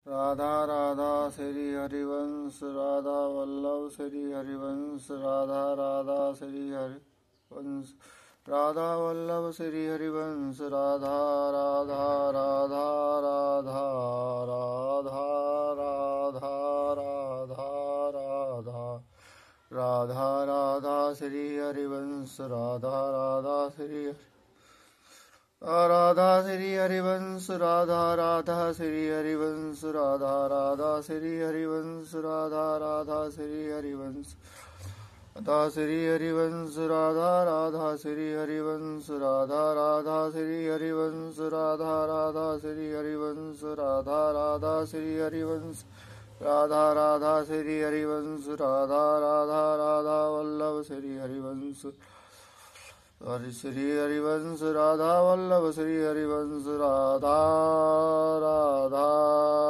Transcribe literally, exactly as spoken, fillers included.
Radha Radha Shri Harivansh Radha Vallabh Shri Harivansh Radha Radha Shri Harivansh Radha Vallabh Shri Harivansh Radha Radha Radha Radha Radha Radha Radha Radha Radha Radha Shri Harivansh Radha Radha Shri Radha Shri Harivansh Radha Radha Shri Harivansh Radha Radha Shri Harivansh Radha Radha Shri Harivansh Radha Shri Harivansh Radha Radha Shri Harivansh Radha Radha Shri Harivansh Radha Radha Shri Harivansh Radha Radha Shri Harivansh Radha Radha Shri Harivansh Radha Radha Radha Vallabh Shri Harivansh Hari Shri Harivansh Radha Vallabh Shri Harivansh Radha Radha